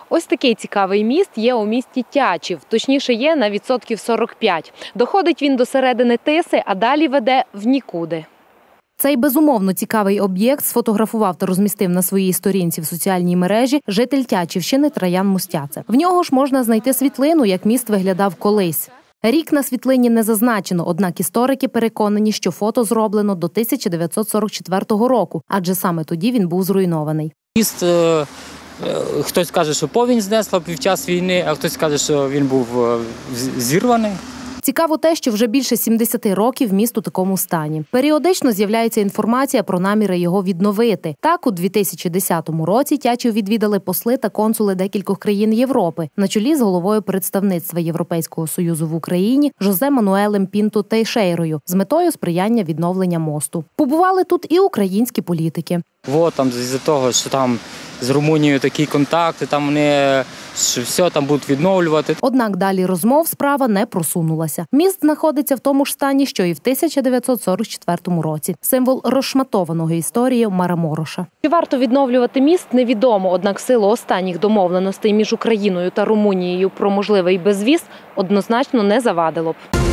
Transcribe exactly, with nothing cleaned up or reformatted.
Ось такий цікавий міст є у місті Тячів. Точніше, є на відсотків сорок п'ять. Доходить він до середини Тиси, а далі веде в нікуди. Цей безумовно цікавий об'єкт сфотографував та розмістив на своїй сторінці в соціальній мережі житель Тячівщини Траян Мустяце. В нього ж можна знайти світлину, як міст виглядав колись. Рік на світлині не зазначено, однак історики переконані, що фото зроблено до тисяча дев'ятсот сорок четвертого року, адже саме тоді він був зруйнований. Міст, е, хтось каже, що повінь знесла під час війни, а хтось каже, що він був зірваний. Цікаво те, що вже більше сімдесяти років міст у такому стані. Періодично з'являється інформація про наміри його відновити. Так, у дві тисячі десятому році Тячів відвідали посли та консули декількох країн Європи, на чолі з головою представництва Європейського Союзу в Україні Жозе Мануелем Пінто Тейшейрою з метою сприяння відновлення мосту. Побували тут і українські політики. От там з-за того, що там з Румунією такі контакти, там вони що все там будуть відновлювати. Однак далі розмов справа не просунулася. Міст знаходиться в тому ж стані, що і в тисяча дев'ятсот сорок четвертому році. Символ розшматованого історією Марамороша. Чи варто відновлювати міст, невідомо. Однак в силу останніх домовленостей між Україною та Румунією про можливий безвіз однозначно не завадило б.